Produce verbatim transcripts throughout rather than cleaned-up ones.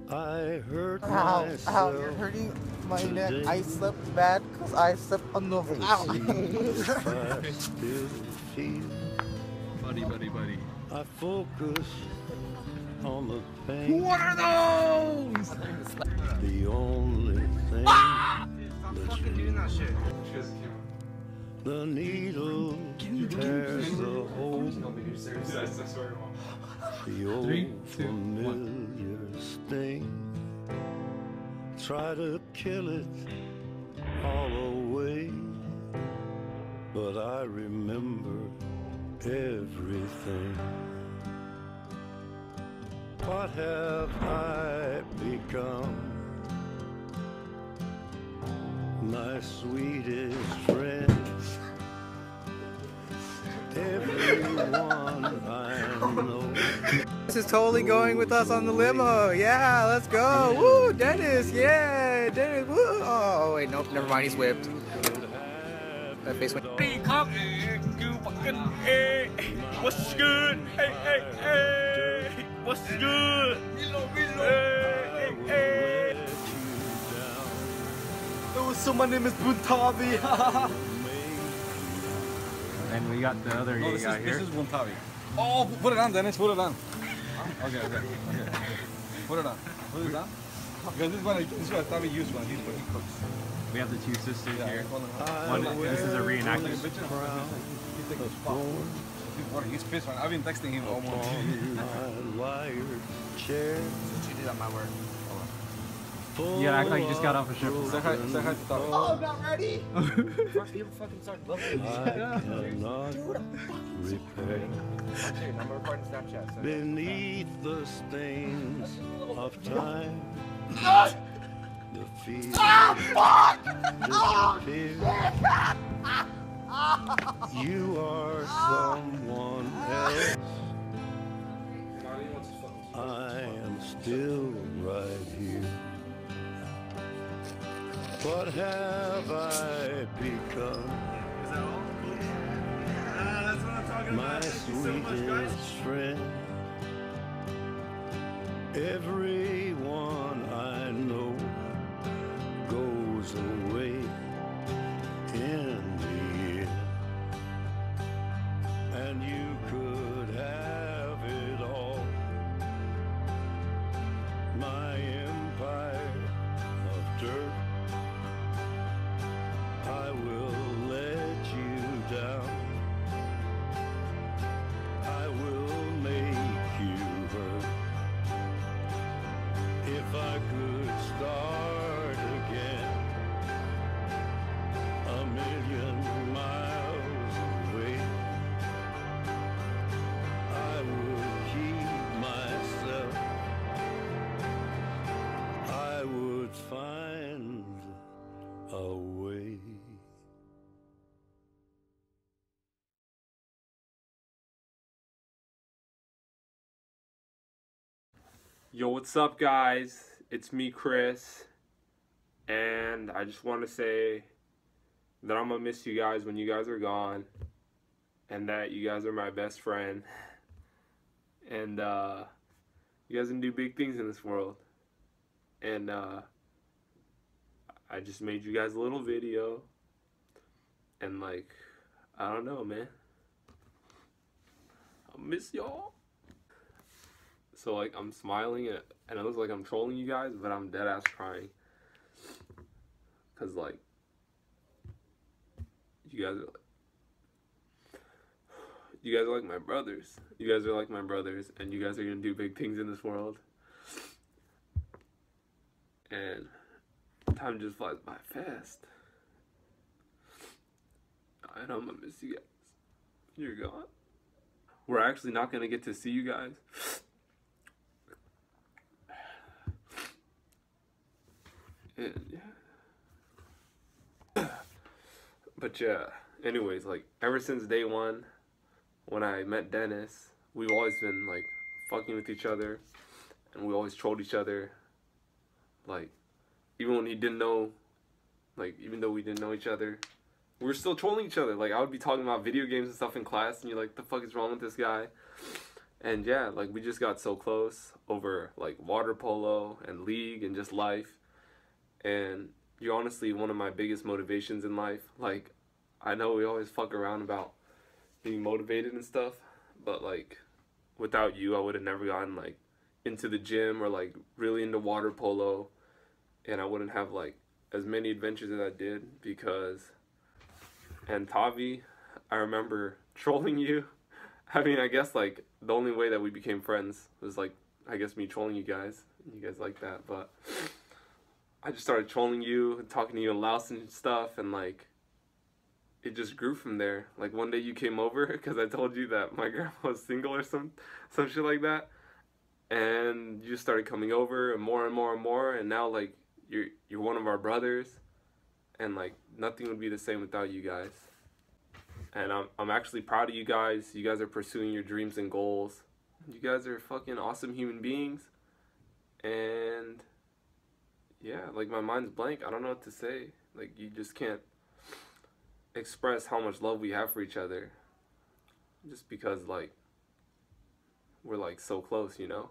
I hurt Ow, myself. ow, you're hurting my neck. I slept bad because I slept on the ow. If I still feel, Buddy, buddy, buddy. I focus on the pain. What are those? The only thing Stop that's fucking doing that shit. the needle tears the hole. The old Three, two, familiar sting. Try to kill it all away, but I remember everything. What have I become? My sweetest friends, everyone I know. This is totally going with us on the limo. Yeah, let's go. Woo, Dennis. Yeah, Dennis. Woo. Oh, wait, nope. Never mind. He's whipped. That face went. Hey, come. Hey, what's good? Hey, hey, hey. What's good? Hey, hey, hey. Oh, so my name is Tavi. And we got the other No, this guy is, here. this is one Tavi. Oh, put it on, Dennis. Put it on. Okay, okay, okay. Put it on. Put it on. Because this is what I, this is what Tavi used when he when he cooks. We have the two sisters Yeah, here. one, One, this is a reenactment. He's pissed, man. I've been texting him all morning. Chair. She did on my word. You gotta act like you just got off a ship. Say hi, say hi to Tavi. Oh, I'm not ready. First people fucking start loving I cannot repair. I'm recording Snapchat. So. Beneath the stains of time, the feeling disappears. You are someone else. I am still right here. What have I become? Is that all? Ah, that's what I'm talking My about. Thank you so much, guys. sweetest friend, everyone I know goes away in the end, and you could have it all. My empire of dirt, I will let you down. I will make you hurt. If I could start again, a million miles away, I would keep myself. I would find a way. Yo, what's up, guys? It's me, Chris, and I just want to say that I'm gonna miss you guys when you guys are gone, and that you guys are my best friend, and uh, you guys can do big things in this world, and uh, I just made you guys a little video, and like, I don't know, man, I miss y'all. So like I'm smiling at, and it looks like I'm trolling you guys, but I'm dead ass crying. Cause like you guys are like you guys are like my brothers. You guys are like my brothers, and you guys are gonna do big things in this world. And time just flies by fast. And I'm gonna miss you guys. You're gone. We're actually not gonna get to see you guys. And yeah. But yeah, anyways, like ever since day one when I met Dennis, we've always been like fucking with each other, and we always trolled each other. Like even when he didn't know, like even though we didn't know each other, we were still trolling each other. Like I would be talking about video games and stuff in class, and you're like, the fuck is wrong with this guy? And yeah, like we just got so close over like water polo and league and just life. And you're honestly one of my biggest motivations in life. Like, I know we always fuck around about being motivated and stuff, but like without you I would have never gotten like into the gym or like really into water polo, and I wouldn't have like as many adventures as I did because. And Tavi, I remember trolling you. I mean, I guess like the only way that we became friends was like, I guess me trolling you guys. You guys like that, but I just started trolling you and talking to you in Laos and stuff, and like it just grew from there. Like one day you came over because I told you that my grandma was single or some some shit like that, and you just started coming over and more and more and more, and now like you're you're one of our brothers, and like nothing would be the same without you guys. And I'm I'm actually proud of you guys. You guys are pursuing your dreams and goals. You guys are fucking awesome human beings. And yeah, like my mind's blank. I don't know what to say. Like you just can't express how much love we have for each other. Just because like we're like so close, you know?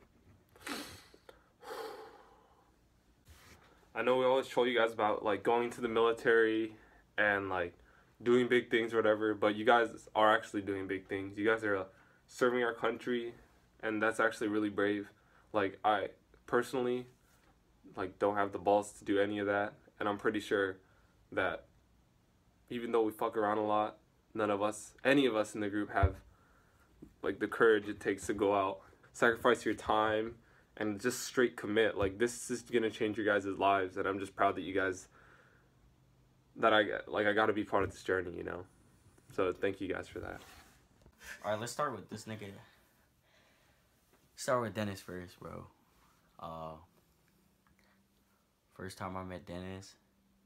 I know we always troll you guys about like going to the military and like doing big things or whatever, but you guys are actually doing big things. You guys are uh, serving our country, and that's actually really brave. Like I personally like don't have the balls to do any of that, and I'm pretty sure that even though we fuck around a lot, none of us, any of us in the group have like the courage it takes to go out, sacrifice your time, and just straight commit. Like this is gonna change your guys' lives, and I'm just proud that you guys, that I like I gotta be part of this journey, you know. So thank you guys for that. All right, let's start with this nigga. Start with Dennis first, bro. Uh, first time I met Dennis,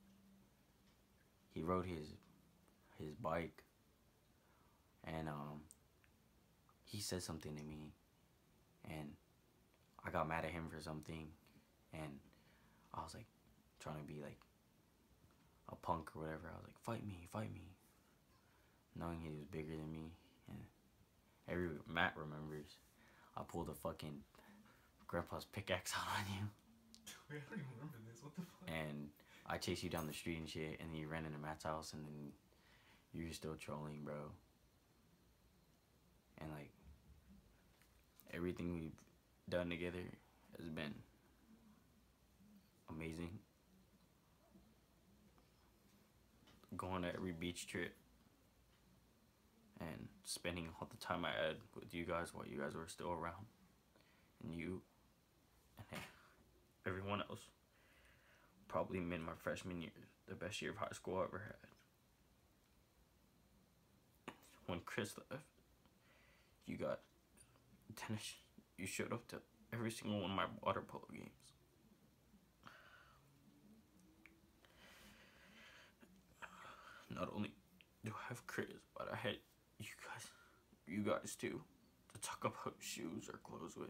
he rode his his bike, and um, he said something to me, and I got mad at him for something, and I was like trying to be like a punk or whatever. I was like, fight me, fight me, knowing he was bigger than me. And every Matt remembers, I pulled a fucking grandpa's pickaxe out on you. Wait, I don't even remember this. What the fuck? And I chased you down the street and shit, and then you ran into Matt's house, and then you were still trolling, bro. And like everything we've done together has been amazing. Going to every beach trip and spending all the time I had with you guys while you guys were still around, and you and everyone else probably made my freshman year the best year of high school I ever had. When Chris left, you got Dennis. You showed up to every single one of my water polo games. Not only do I have Chris, but I had you guys, you guys too, to talk about shoes or clothes with.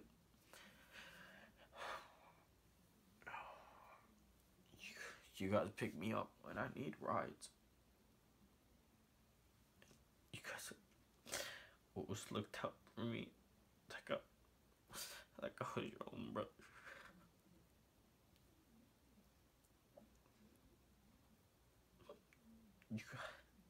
You, you guys pick me up when I need rides. You guys always looked out for me like a, like I was your own brother. You guys,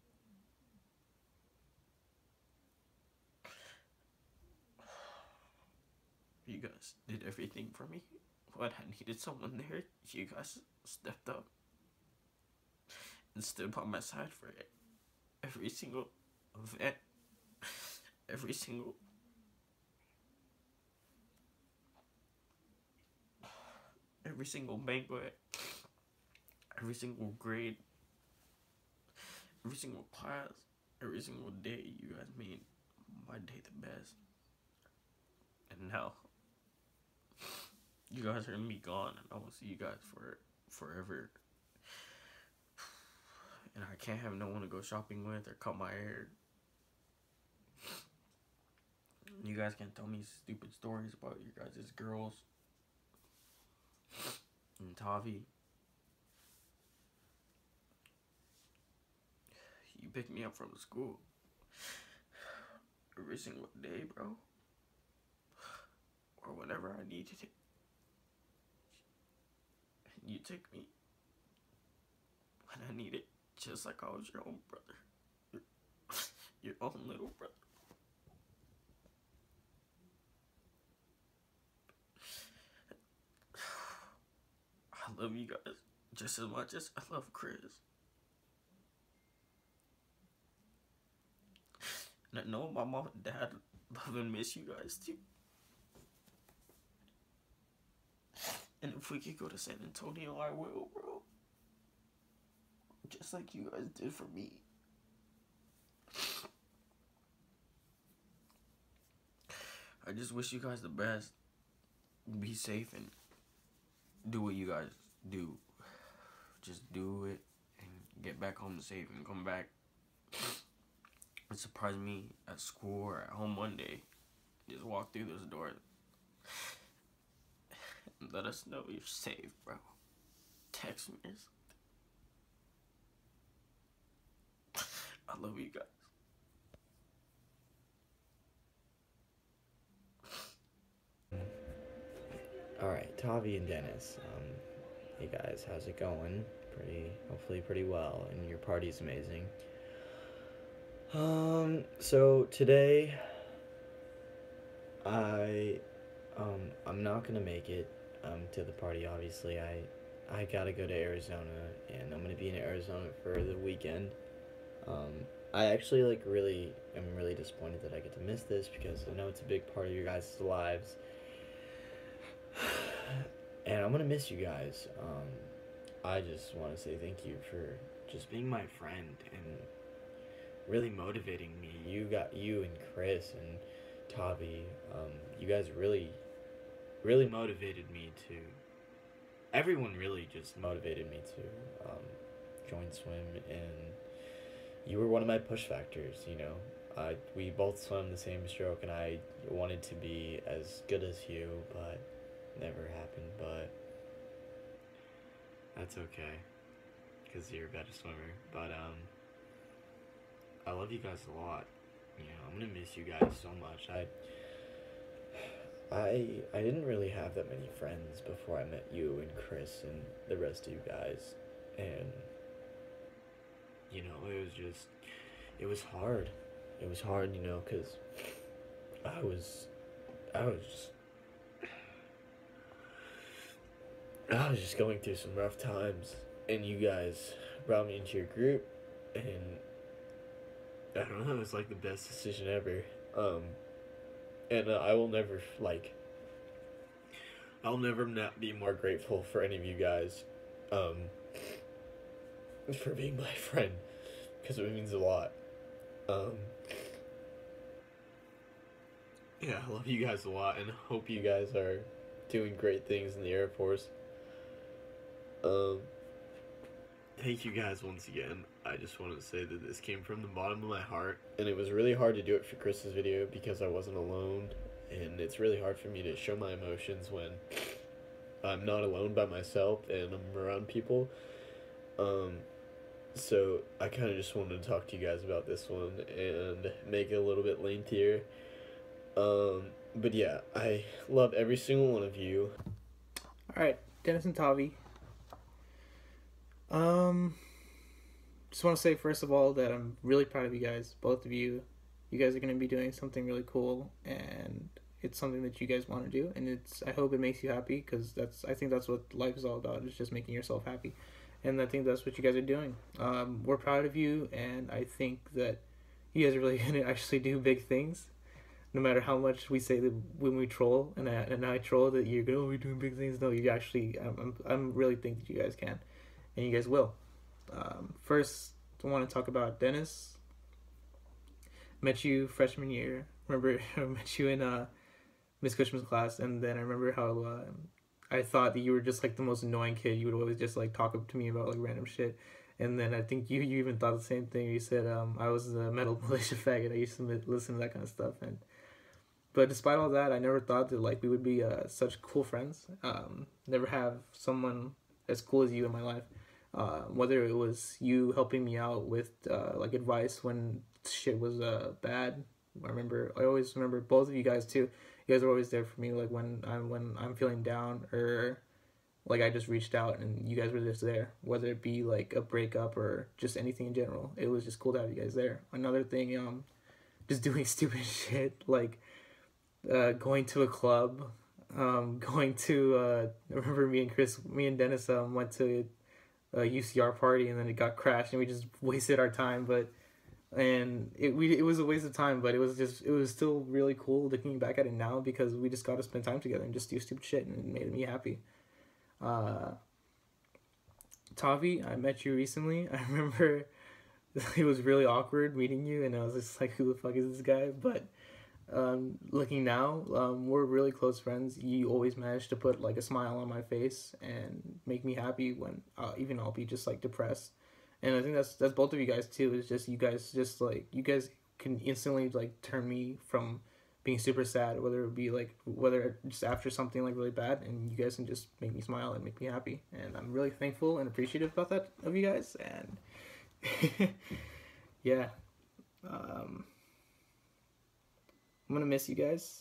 you guys did everything for me. When I needed someone there, you guys stepped up and stood by my side for it. Every single event, every single every single banquet, every single grade, every single class, every single day, you guys made my day the best. And now you guys are gonna be gone, and I will see you guys for forever. And I can't have no one to go shopping with or cut my hair. You guys can't tell me stupid stories about your guys' girls. And Tavi, you pick me up from school every single day, bro. or whenever I needed it. And you took me when I needed it, just like I was your own brother. Your, your own little brother. I love you guys just as much as I love Chris. And I know my mom and dad love and miss you guys too. And if we could go to San Antonio, I will, bro. Just like you guys did for me. I just wish you guys the best. Be safe and do what you guys do. Just do it and get back home safe and come back. It surprised me at school or at home one day. Just walk through those doors. And let us know you're safe, bro. Text me or something. I love you guys. Alright, Tavi and Dennis. Um, hey guys, how's it going? Pretty, hopefully pretty well, and your party's amazing. Um, so today, I, um, I'm not gonna make it, um, to the party, obviously. I, I gotta go to Arizona, and I'm gonna be in Arizona for the weekend. Um, I actually, like, really, am really disappointed that I get to miss this, because I know it's a big part of your guys' lives. And I'm gonna miss you guys. Um, I just want to say thank you for just being my friend and really motivating me. You got you and Chris and Tavi. Um, you guys really, really motivated me to. Everyone really just motivated me to um, join swim, and you were one of my push factors. You know, I we both swam the same stroke, and I wanted to be as good as you, but never happened. But that's okay, because you're a better swimmer. But um. I love you guys a lot. You know, I'm gonna miss you guys so much. I, I, I didn't really have that many friends before I met you and Chris and the rest of you guys, and you know, it was just, it was hard. It was hard, you know, cause I was, I was just, I was just going through some rough times, and you guys brought me into your group, and I don't know, it was like the best decision ever. Um, and uh, I will never, like, I'll never not be more grateful for any of you guys, um, for being my friend, because it means a lot. Um, yeah, I love you guys a lot, and hope you guys are doing great things in the Air Force. Um, thank you guys once again. I just want to say that this came from the bottom of my heart, and it was really hard to do it for Chris's video because I wasn't alone, and it's really hard for me to show my emotions when I'm not alone by myself and I'm around people. Um, so I kind of just wanted to talk to you guys about this one and make it a little bit lengthier. Um, but yeah, I love every single one of you. Alright, Dennis and Tavi. Um, just want to say first of all that I'm really proud of you guys, both of you. You guys are going to be doing something really cool, and it's something that you guys want to do, and it's, I hope it makes you happy, because that's, I think that's what life is all about, is just making yourself happy, and I think that's what you guys are doing. Um, we're proud of you, and I think that you guys are really going to actually do big things, no matter how much we say that when we troll, and I, and I troll that you're going, oh, we're doing big things. No, you actually, I'm, I'm, I'm really think that you guys can, and you guys will. Um, first, I want to talk about Dennis. Met you freshman year. Remember, I met you in uh, Miss Cushman's class, and then I remember how uh, I thought that you were just like the most annoying kid. You would always just like talk to me about like random shit, and then I think you you even thought the same thing. You said um, I was a metal militia faggot. I used to listen to that kind of stuff, and but despite all that, I never thought that like we would be uh, such cool friends. Um, never have someone as cool as you in my life. Uh, whether it was you helping me out with uh, like advice when shit was uh, bad, I remember I always remember both of you guys too. You guys are always there for me, like when I'm when I'm feeling down, or like I just reached out and you guys were just there, whether it be like a breakup or just anything in general. It was just cool to have you guys there. Another thing, um, just doing stupid shit like uh, going to a club, um, going to uh, I remember me and Chris, me and Dennis um, went to a U C R party and then it got crashed and we just wasted our time, but and it we it was a waste of time, but it was just it was still really cool looking back at it now because we just got to spend time together and just do stupid shit and it made me happy. Uh, Tavi, I met you recently. I remember it was really awkward meeting you, and I was just like, "Who the fuck is this guy?" But um, looking now, um, we're really close friends. You always manage to put like a smile on my face and make me happy when uh, even I'll be just like depressed. And I think that's that's both of you guys too. It's just you guys just like you guys can instantly like turn me from being super sad, whether it be like whether just after something like really bad, and you guys can just make me smile and make me happy, and I'm really thankful and appreciative about that of you guys. And yeah, um, I'm gonna miss you guys.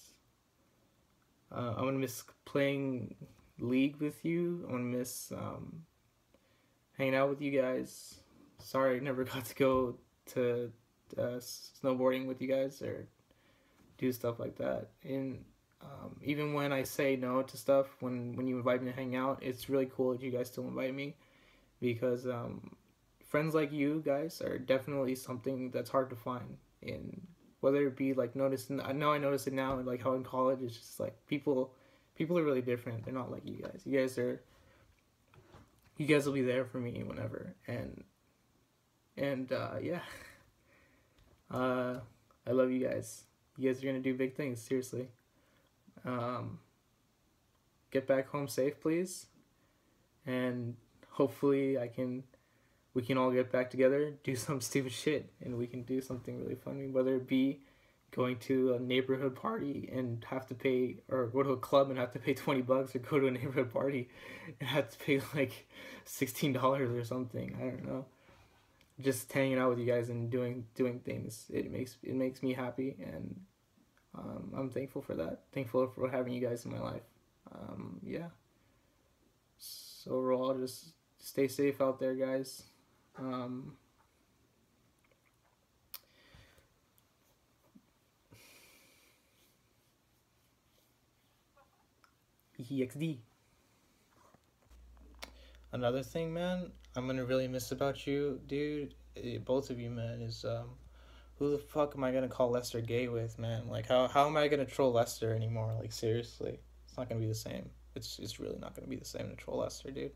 Uh, I'm gonna miss playing League with you. I'm gonna miss um, hanging out with you guys. Sorry, I never got to go to uh, snowboarding with you guys or do stuff like that. And um, even when I say no to stuff, when, when you invite me to hang out, it's really cool that you guys still invite me, because um, friends like you guys are definitely something that's hard to find. And whether it be like noticing, I know I notice it now, like how in college it's just like people, people are really different. They're not like you guys. You guys are, you guys will be there for me whenever. And and uh, yeah, uh, I love you guys. You guys are gonna do big things, seriously. Um, get back home safe, please, and hopefully I can, we can all get back together, do some stupid shit, and we can do something really funny. Whether it be going to a neighborhood party and have to pay, or go to a club and have to pay twenty bucks, or go to a neighborhood party and have to pay like sixteen dollars or something. I don't know. Just hanging out with you guys and doing doing things, it makes it makes me happy, and um, I'm thankful for that. Thankful for having you guys in my life. Um, yeah. So overall, just stay safe out there, guys. Um, E X D. Another thing, man, I'm gonna really miss about you, dude, eh, both of you, man, is um, who the fuck am I gonna call Lester gay with, man? Like, how how am I gonna troll Lester anymore? Like, seriously, it's not gonna be the same. It's it's really not gonna be the same to troll Lester, dude.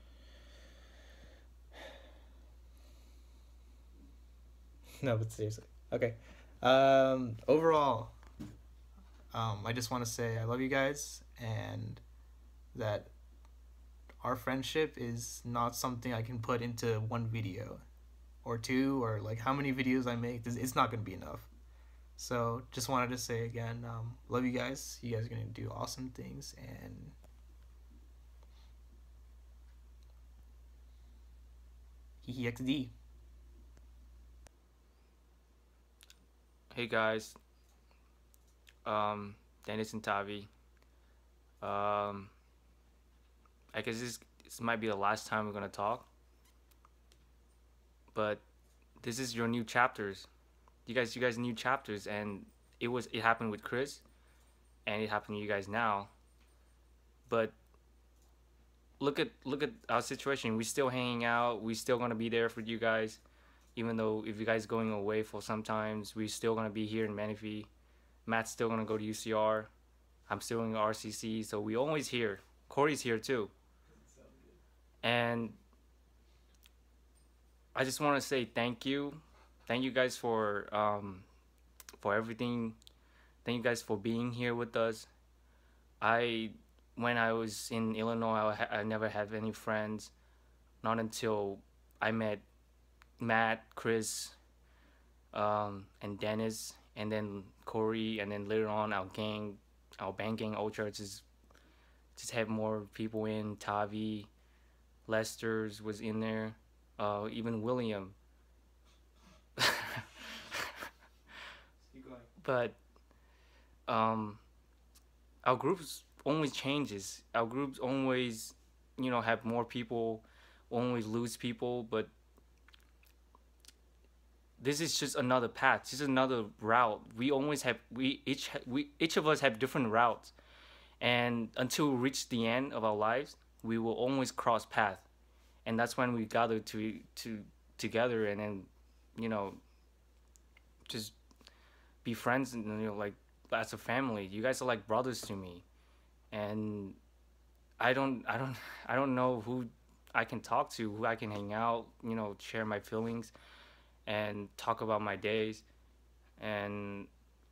No, but seriously, okay. Um, overall, um, I just want to say I love you guys, and that our friendship is not something I can put into one video or two, or like how many videos I make. It's not going to be enough. So just wanted to say again, um, love you guys. You guys are going to do awesome things, and E X D. Hey guys, um, Dennis and Tavi. Um, I guess this this might be the last time we're gonna talk, but this is your new chapters. You guys, you guys, new chapters, and it was it happened with Chris, and it happened to you guys now. But look at look at our situation. We're still hanging out. We're still gonna be there for you guys. Even though if you guys going away for sometimes, we're still gonna be here in Menifee. Matt's still gonna go to U C R. I'm still in R C C, so we always here. Corey's here too. And I just want to say thank you, thank you guys for um, for everything. Thank you guys for being here with us. I when I was in Illinois, I, I never had any friends. Not until I met Matt, Chris, um, and Dennis, and then Corey, and then later on our gang, our band gang, Old Church, just just had more people in. Tavi, Lester's was in there, uh, even William. but um, our groups always changes. Our groups always, you know, have more people, always lose people, but this is just another path. This is another route. We always have we each ha- we each of us have different routes, and until we reach the end of our lives, we will always cross path, and that's when we gather to to together, and then, you know, just be friends, and, you know, like as a family. You guys are like brothers to me, and I don't I don't I don't know who I can talk to, who I can hang out, you know, share my feelings and talk about my days. And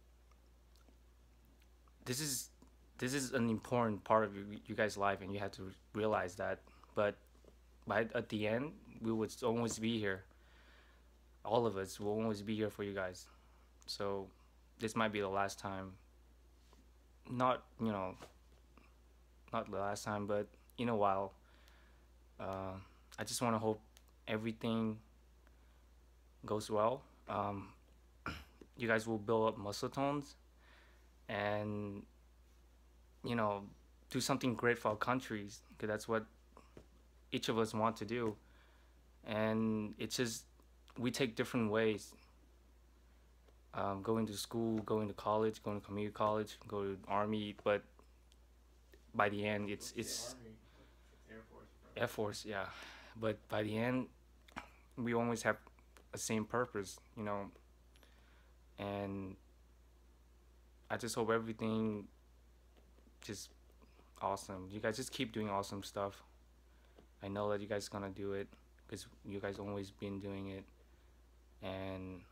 this is this is an important part of you, you guys' life, and you have to realize that. But by at the end, we would always be here. All of us will always be here for you guys. So this might be the last time. Not, you know, not the last time, but in a while. Uh, I just want to hope everything goes well. Um, you guys will build up muscle tones, and, you know, do something great for our countries, because that's what each of us want to do. And it's just, we take different ways. Um, going to school, going to college, going to community college, go to army, but by the end, it's it's Air Force. Air Force, yeah. But by the end, we always have the same purpose, you know. And I just hope everything just awesome. You guys just keep doing awesome stuff. I know that you guys are gonna do it, because you guys always been doing it. And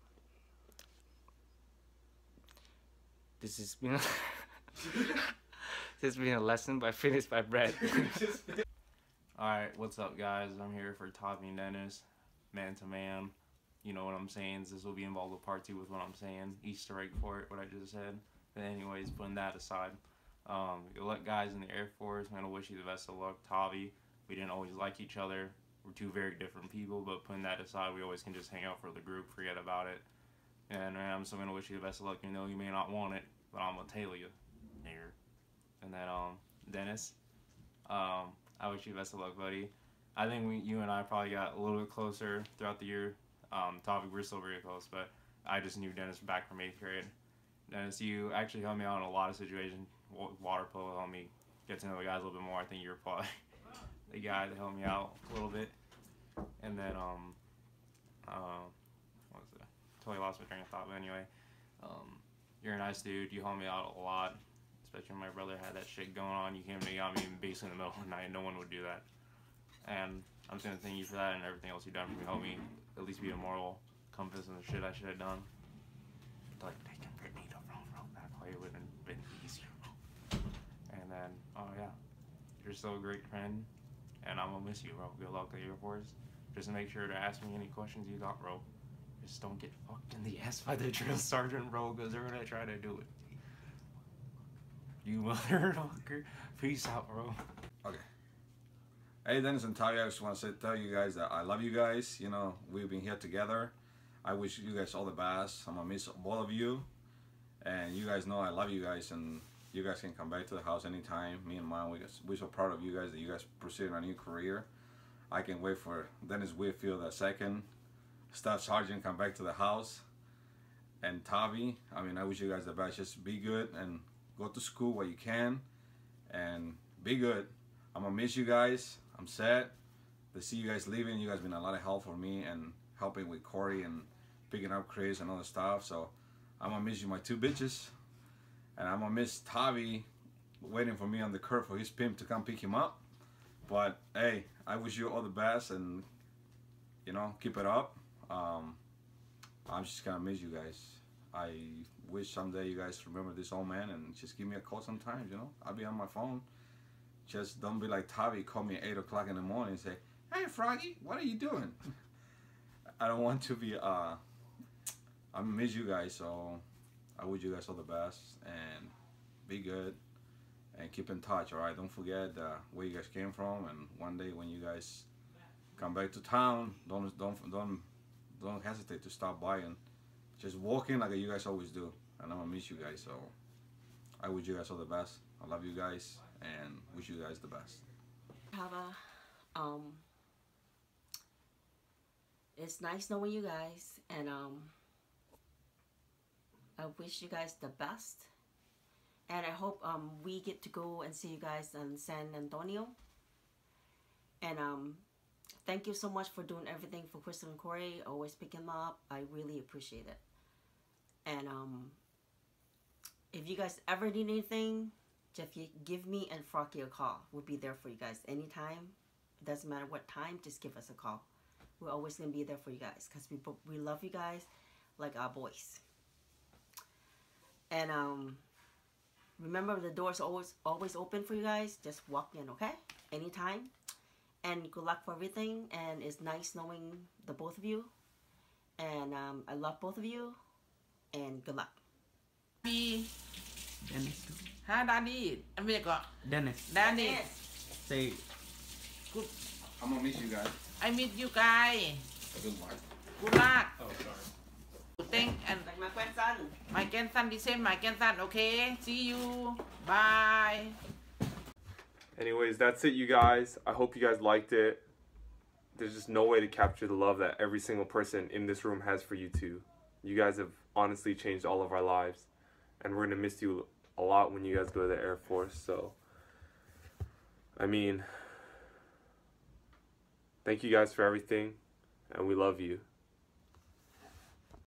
this has been a this has been a lesson by Finished by Brett. Alright, what's up, guys? I'm here for Tavi and Dennis, man to man. You know what I'm saying. This will be involved with part two with what I'm saying. Easter egg for it, what I just said. But anyways, putting that aside, um, good luck, guys, in the Air Force. I'm gonna wish you the best of luck. Tavi, we didn't always like each other. We're two very different people, but putting that aside, we always can just hang out for the group, forget about it. And man, I'm still gonna wish you the best of luck. You know you may not want it, but I'm gonna tell you, nigger. And then um, Dennis, um, I wish you the best of luck, buddy. I think we, you and I probably got a little bit closer throughout the year. Um, Tavi, we're still very close, but I just knew Dennis back from eighth grade. Dennis, you actually helped me out in a lot of situations. Water polo helped me get to know the guys a little bit more. I think you're probably the guy that helped me out a little bit. And then, um, uh, what was it? Totally lost my train of thought, but anyway, um, you're a nice dude. You helped me out a lot, especially when my brother had that shit going on. You came to me, got me basically in the middle of the night. No one would do that. And I'm just gonna thank you for that and everything else you've done for me. Help me at least be a moral compass in the shit I should have done. Like taking Brittany to front row back way would have been easier. And then, oh yeah, you're still a great friend, and I'm gonna miss you, bro. Good luck at your force. Just make sure to ask me any questions you got, bro. Just don't get fucked in the ass by the drill sergeant, bro, because they're gonna try to do it. You motherfucker. Peace out, bro. Okay. Hey, Dennis and Tavi, I just want to say, tell you guys that I love you guys. You know, we've been here together. I wish you guys all the best. I'm gonna miss both of you, and you guys know I love you guys, and you guys can come back to the house anytime. Me and mom, we we're so proud of you guys that you guys pursuing a new career. I can wait for Dennis Whitfield, the second staff sergeant, come back to the house. And Tavi, I mean, I wish you guys the best. Just be good and go to school while you can, and be good. I'm gonna miss you guys. I'm sad to see you guys leaving. You guys been a lot of help for me and helping with Corey and picking up Chris and other stuff. So I'm gonna miss you, my two bitches, and I'm gonna miss Tavi waiting for me on the curb for his pimp to come pick him up. But hey, I wish you all the best, and you know, keep it up. Um, I'm just gonna miss you guys. I wish someday you guys remember this old man and just give me a call sometimes. You know, I'll be on my phone. Just don't be like Tavi, call me at eight o'clock in the morning and say, "Hey, Froggy, what are you doing?" I don't want to be, uh, I miss you guys, so I wish you guys all the best, and be good, and keep in touch, alright? Don't forget uh, where you guys came from, and one day when you guys come back to town, don't, don't, don't, don't hesitate to stop by and just walk in like you guys always do. and I'm gonna miss you guys. So I wish you guys all the best. I love you guys and wish you guys the best. Hava, um, it's nice knowing you guys, and um, I wish you guys the best. And I hope um we get to go and see you guys in San Antonio. And um, thank you so much for doing everything for Crystal and Corey. Always picking them up. I really appreciate it. And um, if you guys ever need anything, just give me and Frocky a call. We'll be there for you guys anytime. It doesn't matter what time. Just give us a call. We're always gonna be there for you guys because we we love you guys like our boys. And um, remember the doors are always always open for you guys. Just walk in, okay? Anytime. And good luck for everything. And it's nice knowing the both of you. And um, I love both of you. And good luck. Dennis. Hi, Daddy. I'm gonna Dennis. Dennis. Say. Good. I'm gonna miss you guys. I meet you guys. Good luck. Good luck. Oh, sorry. Thank and Like my grandson. my grandson, the same, my grandson. Okay. See you. Bye. Anyways, that's it, you guys. I hope you guys liked it. There's just no way to capture the love that every single person in this room has for you two. You guys have honestly changed all of our lives. And we're going to miss you a lot when you guys go to the Air Force. So, I mean, thank you guys for everything. And we love you.